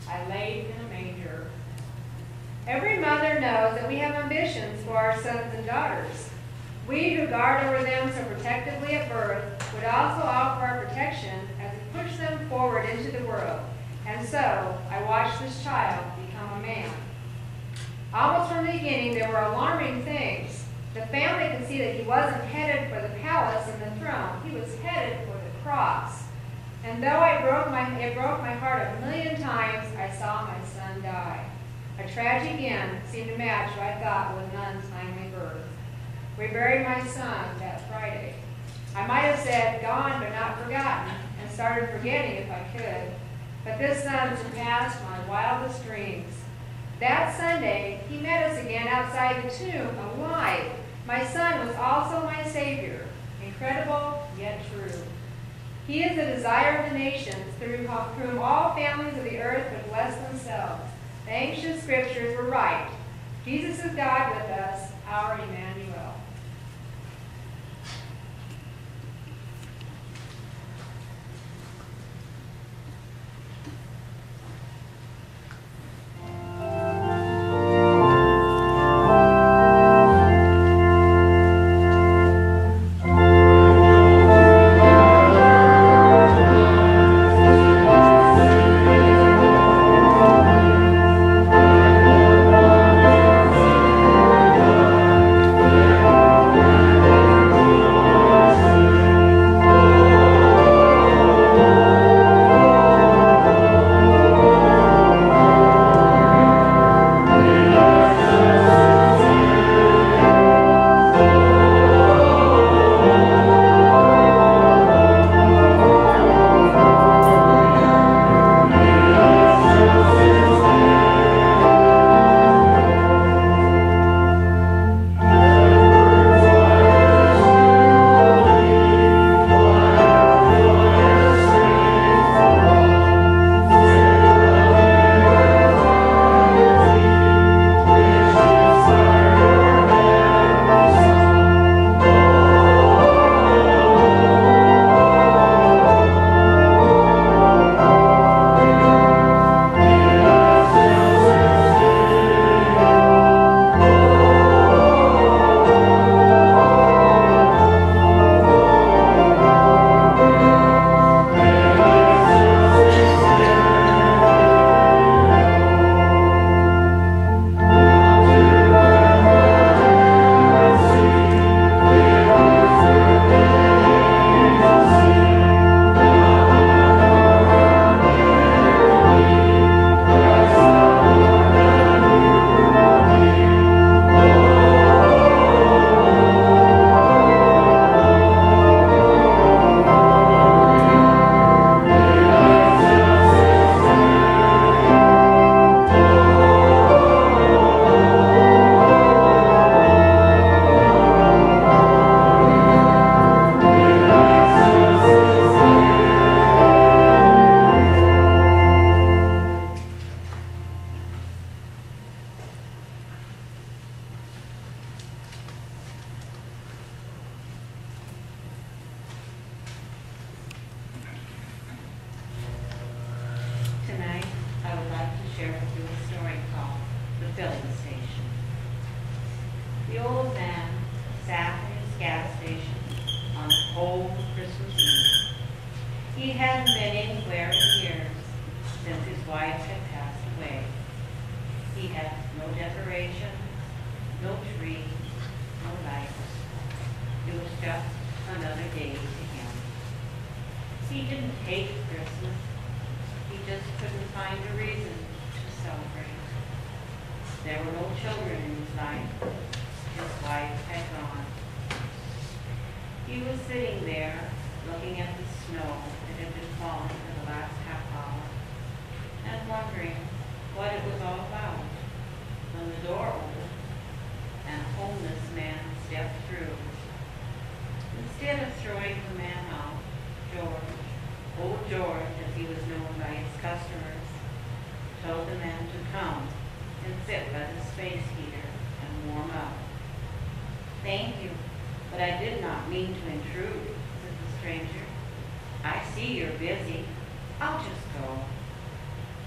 I laid in a manger. Every mother knows that we have ambitions for our sons and daughters. We who guard over them so protectively at birth would also offer our protection as we push them forward into the world. And so, I watched this child become a man. Almost from the beginning, there were alarming things. The family could see that he wasn't headed for the palace and the throne. He was headed for the cross. And though it broke my heart a million times, I saw my son die. A tragic end seemed to match what I thought was an untimely birth. We buried my son that Friday. I might have said gone but not forgotten, and started forgetting if I could. But this son surpassed my wildest dreams. That Sunday, he met us again outside the tomb, alive. My son was also my Savior, incredible yet true. He is the desire of the nations, through whom all families of the earth would bless themselves. The ancient scriptures were right. Jesus is God with us, our Emmanuel.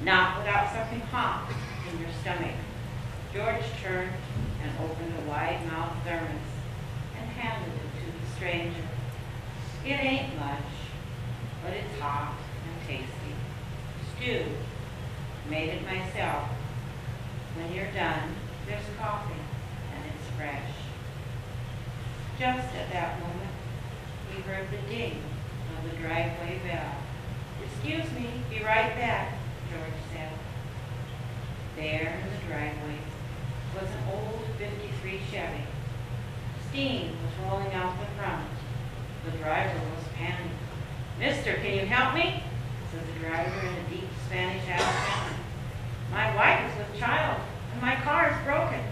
Not without something hot in your stomach. George turned and opened a wide-mouthed thermos and handed it to the stranger. It ain't much, but it's hot and tasty. Stew. Made it myself. When you're done, there's coffee, and it's fresh. Just at that moment, he heard the ding of the driveway bell. "Excuse me, be right back," George said. There in the driveway was an old '53 Chevy. Steam was rolling out the front. The driver was panicked. "Mister, can you help me?" said the driver in a deep Spanish accent. "My wife is with child, and my car is broken."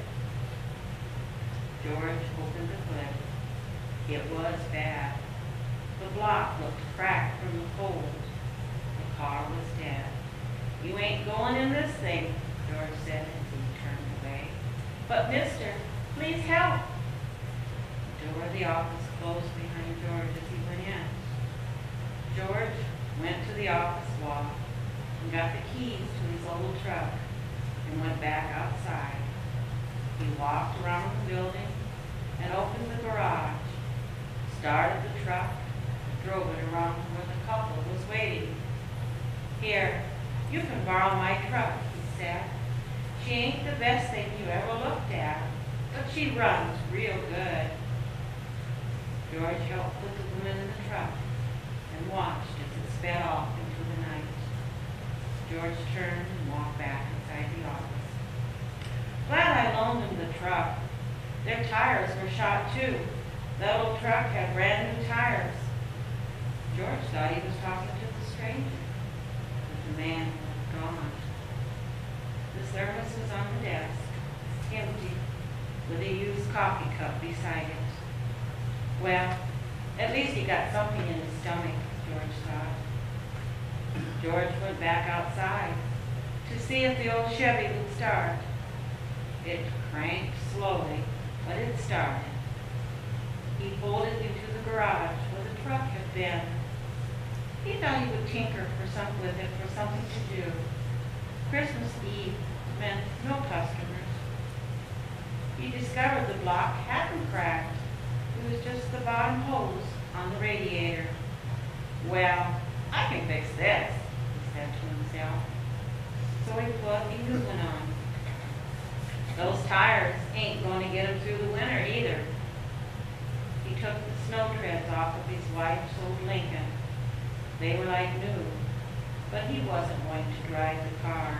George opened the hood. It was bad. The block looked cracked from the cold. The car was dead. "You ain't going in this thing," George said as he turned away. "But mister, please help." The door of the office closed behind George as he went in. George went to the office wall and got the keys to his old truck and went back outside. He walked around the building and opened the garage, started the truck, and drove it around to where the couple was waiting. "Here, you can borrow my truck," he said. "She ain't the best thing you ever looked at, but she runs real good." George helped put the woman in the truck and watched as it sped off into the night. George turned and walked back inside the office. "Glad I loaned them the truck. Their tires were shot too. That old truck had brand new tires." George thought he was talking to the stranger, but the man was gone. The thermos was on the desk, empty, with a used coffee cup beside it. Well, at least he got something in his stomach, George thought. George went back outside to see if the old Chevy would start. It cranked slowly, but it started. He pulled it into the garage where the truck had been. He thought he would tinker with it for something to do. Christmas Eve meant no customers. He discovered the block hadn't cracked. It was just the bottom hose on the radiator. "Well, I can fix this," he said to himself. So he put a new one on. Those tires ain't going to get him through the winter either. He took the snow treads off of his wife's old Lincoln. They were like new, but he wasn't going to drive the car.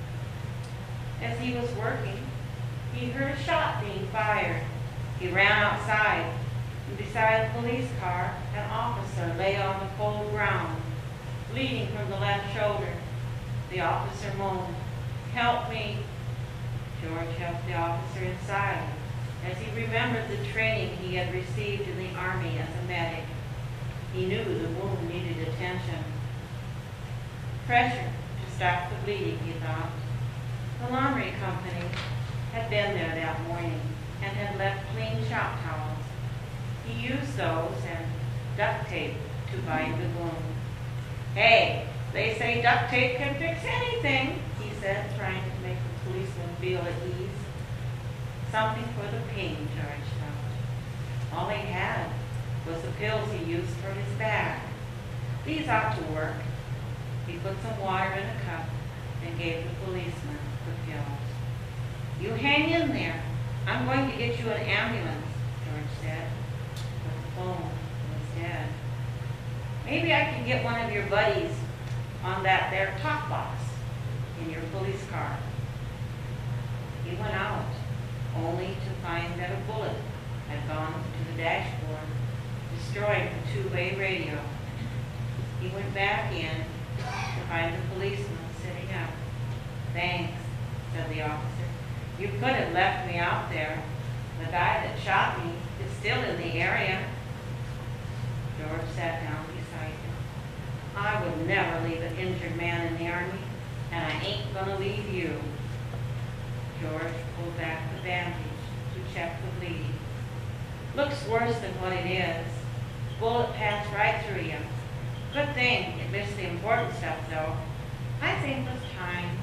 As he was working, he heard a shot being fired. He ran outside, and beside the police car, an officer lay on the cold ground, bleeding from the left shoulder. The officer moaned, "Help me." George helped the officer inside as he remembered the training he had received in the Army as a medic. He knew the wound needed attention. Pressure to stop the bleeding, he thought. The laundry company had been there that morning and had left clean shop towels. He used those and duct tape to bind the wound. "Hey, they say duct tape can fix anything," he said, trying to make the policeman feel at ease. Something for the pain, George thought. All he had was the pills he used for his back. These ought to work. He put some water in a cup and gave the policeman the pills. "You hang in there. I'm going to get you an ambulance," George said. But the phone was dead. "Maybe I can get one of your buddies on that there top box in your police car." He went out, only to find that a bullet had gone to the dashboard, destroying the two-way radio. He went back in to find the policeman sitting up. "Thanks," said the officer. "You could have left me out there. The guy that shot me is still in the area." George sat down beside him. "I would never leave an injured man in the Army, and I ain't gonna leave you." George pulled back the bandage to check the bleeding. "Looks worse than what it is. Bullet passed right through you. Good thing it missed the important stuff, though." I think with time,